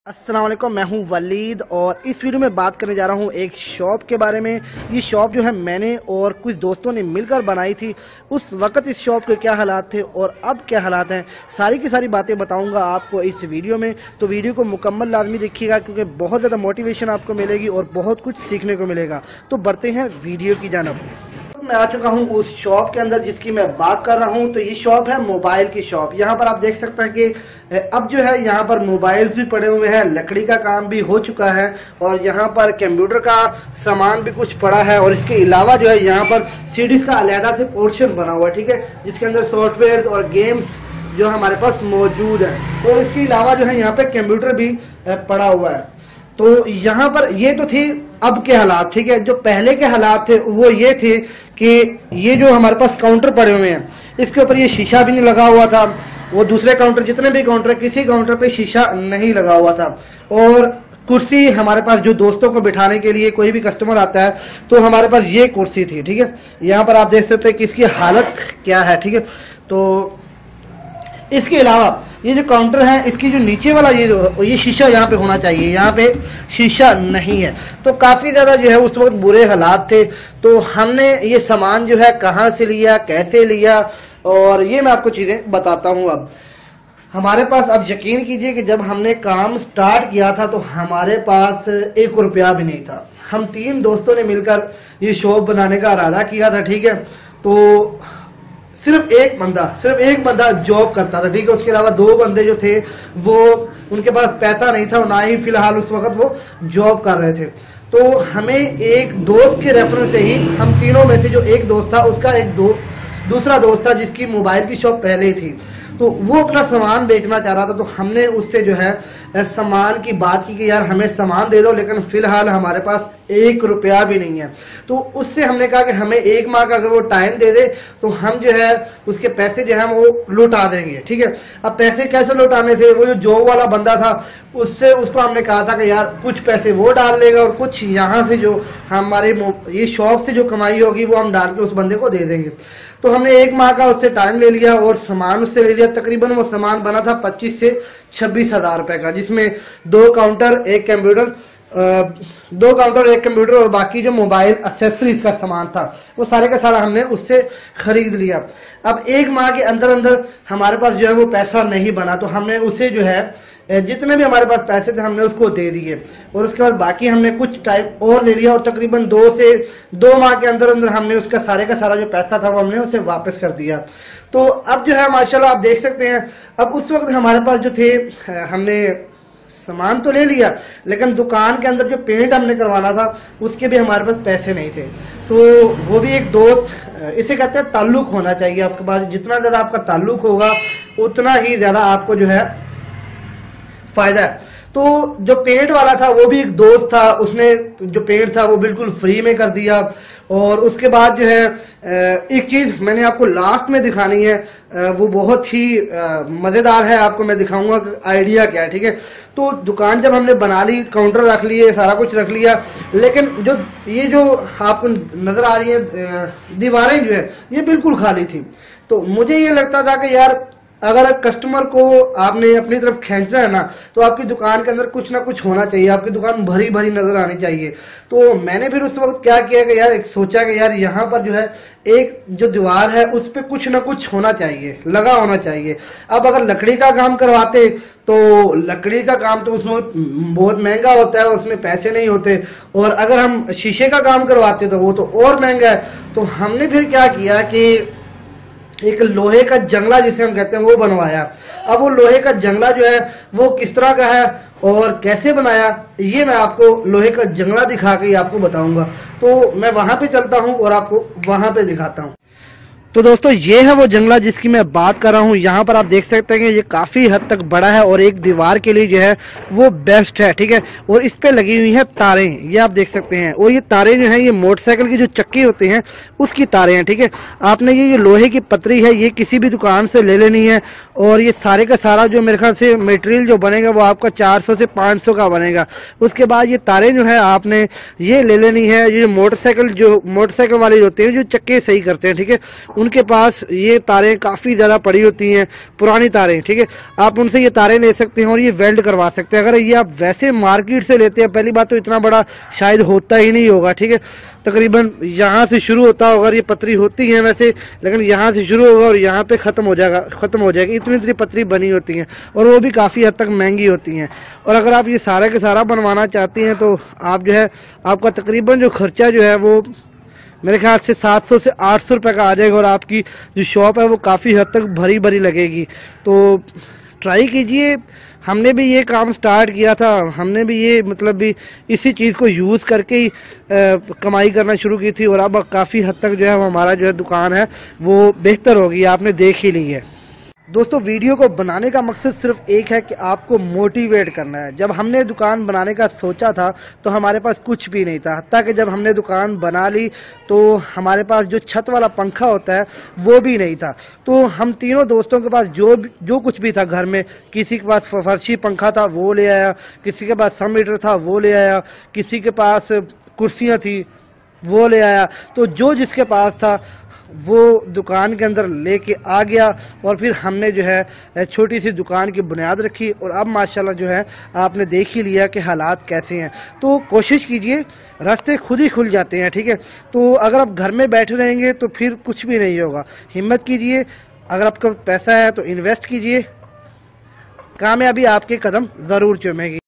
अस्सलाम वालेकुम, मैं हूं वलीद और इस वीडियो में बात करने जा रहा हूं एक शॉप के बारे में। ये शॉप जो है मैंने और कुछ दोस्तों ने मिलकर बनाई थी। उस वक्त इस शॉप के क्या हालात थे और अब क्या हालात हैं, सारी की सारी बातें बताऊंगा आपको इस वीडियो में। तो वीडियो को मुकम्मल लाजमी देखिएगा क्योंकि बहुत ज़्यादा मोटिवेशन आपको मिलेगी और बहुत कुछ सीखने को मिलेगा। तो बढ़ते हैं वीडियो की जानब। मैं आ चुका हूं उस शॉप के अंदर जिसकी मैं बात कर रहा हूं। तो ये शॉप है मोबाइल की शॉप। यहाँ पर आप देख सकते हैं कि अब जो है यहाँ पर मोबाइल्स भी पड़े हुए हैं, लकड़ी का काम भी हो चुका है और यहाँ पर कंप्यूटर का सामान भी कुछ पड़ा है। और इसके अलावा जो है यहाँ पर सीडीज का अलहदा से पोर्शन बना हुआ है, ठीक है, जिसके अंदर सॉफ्टवेयर और गेम्स जो हमारे पास मौजूद है। और इसके अलावा जो है यहाँ पे कंप्यूटर भी पड़ा हुआ है। तो यहाँ पर ये तो थी अब के हालात, ठीक है। जो पहले के हालात थे वो ये थे कि ये जो हमारे पास काउंटर पड़े हुए हैं, इसके ऊपर ये शीशा भी नहीं लगा हुआ था। वो दूसरे काउंटर, जितने भी काउंटर है, किसी काउंटर पे शीशा नहीं लगा हुआ था। और कुर्सी हमारे पास जो दोस्तों को बिठाने के लिए कोई भी कस्टमर आता है तो हमारे पास ये कुर्सी थी, ठीक है। यहाँ पर आप देख सकते हैं कि इसकी हालत क्या है, ठीक है। तो इसके अलावा ये जो काउंटर है, इसकी जो नीचे वाला ये शीशा यहाँ पे होना चाहिए, यहाँ पे शीशा नहीं है। तो काफी ज्यादा जो है उस वक्त बुरे हालात थे। तो हमने ये सामान जो है कहाँ से लिया, कैसे लिया, और ये मैं आपको चीजें बताता हूँ। अब हमारे पास, अब यकीन कीजिए कि जब हमने काम स्टार्ट किया था तो हमारे पास 1 रुपया भी नहीं था। हम 3 दोस्तों ने मिलकर ये शॉप बनाने का इरादा किया था, ठीक है। तो सिर्फ एक बंदा जॉब करता था, ठीक है। उसके अलावा 2 बंदे जो थे वो, उनके पास पैसा नहीं था, ना ही फिलहाल उस वक्त वो जॉब कर रहे थे। तो हमें एक दोस्त के रेफरेंस से ही, हम तीनों में से जो एक दोस्त था उसका एक दूसरा दोस्त था जिसकी मोबाइल की शॉप पहले ही थी, तो वो अपना सामान बेचना चाह रहा था। तो हमने उससे जो है सामान की बात की कि यार हमें सामान दे दो, लेकिन फिलहाल हमारे पास 1 रुपया भी नहीं है। तो उससे हमने कहा कि हमें 1 माह का अगर वो टाइम दे दे तो हम जो है उसके पैसे जो है वो लौटा देंगे, ठीक है। अब पैसे कैसे लौटाने थे, वो जो जॉब वाला बंदा था उसको हमने कहा था कि यार कुछ पैसे वो डाल लेगा और कुछ यहाँ से जो हमारे ये शॉप से जो कमाई होगी वो हम डाल के उस बंदे को दे देंगे। तो हमने 1 माह का उससे टाइम ले लिया और सामान उससे ले लिया। तकरीबन वो सामान बना था 25 से 26 हजार रुपए का, जिसमें 2 काउंटर, 1 कंप्यूटर और बाकी जो मोबाइल एक्सेसरीज का सामान था वो सारे का सारा हमने उससे खरीद लिया। अब 1 माह के अंदर अंदर हमारे पास जो है वो पैसा नहीं बना, तो हमने उसे जो है जितने भी हमारे पास पैसे थे हमने उसको दे दिए और उसके बाद बाकी हमने कुछ टाइम और ले लिया और तकरीबन 2 माह के अंदर अंदर हमने उसका सारे का सारा जो पैसा था वो हमने उसे वापस कर दिया। तो अब जो है माशाल्लाह आप देख सकते हैं, अब उस वक्त हमारे पास जो थे, हमने सामान तो ले लिया लेकिन दुकान के अंदर जो पेंट हमने करवाना था उसके भी हमारे पास पैसे नहीं थे। तो वो भी एक दोस्त, इसे कहते हैं ताल्लुक होना चाहिए आपके पास। जितना ज्यादा आपका ताल्लुक होगा उतना ही ज्यादा आपको जो है फायदा है। तो जो पेंट वाला था वो भी एक दोस्त था, उसने जो पेंट था वो बिल्कुल फ्री में कर दिया। और उसके बाद जो है एक चीज मैंने आपको लास्ट में दिखानी है, वो बहुत ही मजेदार है, आपको मैं दिखाऊंगा आइडिया क्या है, ठीक है। तो दुकान जब हमने बना ली, काउंटर रख लिए, सारा कुछ रख लिया, लेकिन ये जो आपको नजर आ रही है दीवारें जो है ये बिल्कुल खाली थी। तो मुझे ये लगता था कि यार अगर कस्टमर को आपने अपनी तरफ खींचना है ना तो आपकी दुकान के अंदर कुछ ना कुछ होना चाहिए, आपकी दुकान भरी भरी नजर आनी चाहिए। तो मैंने फिर उस वक्त क्या किया कि यार सोचा कि यार यहाँ पर जो है एक जो दीवार है उस पर कुछ ना कुछ होना चाहिए, लगा होना चाहिए। अब अगर लकड़ी का काम करवाते तो लकड़ी का काम तो उसमें बहुत महंगा होता है, उसमें पैसे नहीं होते, और अगर हम शीशे का काम करवाते तो वो तो और महंगा है। तो हमने फिर क्या किया कि एक लोहे का जंगला जिसे हम कहते हैं वो बनवाया। अब वो लोहे का जंगला जो है वो किस तरह का है और कैसे बनाया ये मैं आपको लोहे का जंगला दिखा के आपको बताऊंगा। तो मैं वहां पे चलता हूं और आपको वहां पे दिखाता हूं। तो दोस्तों ये है वो जंगला जिसकी मैं बात कर रहा हूँ। यहाँ पर आप देख सकते हैं कि ये काफी हद तक बड़ा है और एक दीवार के लिए जो है वो बेस्ट है, ठीक है। और इस पे लगी हुई है तारें, ये आप देख सकते हैं। और ये तारें जो हैं ये मोटरसाइकिल की जो चक्की होते हैं उसकी तारें हैं, ठीक है। आपने ये जो लोहे की पतरी है ये किसी भी दुकान से ले लेनी है और ये सारे का सारा जो मेरे ख्याल से मटेरियल जो बनेगा वो आपका 400 से 500 का बनेगा। उसके बाद ये तारें जो है आपने ये ले लेनी है। ये मोटरसाइकिल वाले होते हैं जो चक्के सही करते हैं, ठीक है, ان کے پاس یہ تاریں کافی زیادہ پڑی ہوتی ہیں، پرانی تاریں، ٹھیک ہے، آپ ان سے یہ تاریں لے سکتے ہیں اور یہ ویلڈ کروا سکتے ہیں۔ اگر یہ آپ ویسے مارکیٹ سے لیتے ہیں، پہلی بات تو اتنا بڑا شاید ہوتا ہی نہیں ہوگا، ٹھیک ہے، تقریباً یہاں سے شروع ہوتا ہوگا، یہ پتری ہوتی ہیں ویسے، لیکن یہاں سے شروع ہوگا اور یہاں پہ ختم ہو جائے گی، اتنی پتری بنی ہوتی ہیں اور وہ بھی کافی حد تک مہنگی ہوتی ہیں۔ اور اگر آپ یہ سارا کے سارا بنوانا چاہتے ہیں تو آپ جو ہے آپ کا تقریباً جو خرچہ جو ہے وہ میرے خیال سے 700 سے 800 روپے کا آ جائے گا، اور آپ کی جو شاپ ہے وہ کافی حد تک بھری لگے گی۔ تو ٹرائی کیجئے، ہم نے بھی یہ کام سٹارٹ کیا تھا، ہم نے بھی یہ مطلب بھی اسی چیز کو یوز کر کے ہی کمائی کرنا شروع کی تھی، اور اب کافی حد تک جو ہے ہمارا جو ہے دکان ہے وہ بہتر ہوگی، آپ نے دیکھ ہی لی ہے۔ دوستو ویڈیو کو بنانے کا مقصد صرف ایک ہے کہ آپ کو موٹیویٹ کرنا ہے۔ جب ہم نے دکان بنانے کا سوچا تھا تو ہمارے پاس کچھ بھی نہیں تھا، حتیٰ کہ جب ہم نے دکان بنا لی تو ہمارے پاس جو چھت والا پنکھا ہوتا ہے وہ بھی نہیں تھا۔ تو ہم تینوں دوستوں کے پاس جو کچھ بھی تھا گھر میں، کسی کے پاس فرشی پنکھا تھا وہ لے آیا، کسی کے پاس سم میٹر تھا وہ لے آیا، کسی کے پاس کرسیاں تھی وہ لے آیا، تو جو جس کے پاس تھا وہ دکان کے اندر لے کے آ گیا، اور پھر ہم نے جو ہے چھوٹی سی دکان کی بنیاد رکھی، اور اب ماشاءاللہ جو ہے آپ نے دیکھ ہی لیا کہ حالات کیسے ہیں۔ تو کوشش کیجئے، راستے خود ہی کھل جاتے ہیں، ٹھیک ہے، تو اگر آپ گھر میں بیٹھے رہیں گے تو پھر کچھ بھی نہیں ہوگا۔ ہمت کیجئے، اگر آپ کا پیسہ ہے تو انویسٹ کیجئے، کامیابی آپ کے قدم ضرور چومے گی۔